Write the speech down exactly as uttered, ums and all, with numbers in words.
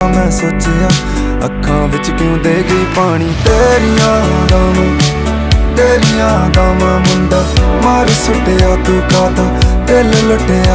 मैं सोचिया अखां विच क्यों दे गई पानी। तेरियां दावां तेरियां दावां मुंडा मार सुटिया तू कादा दिल लुटिया।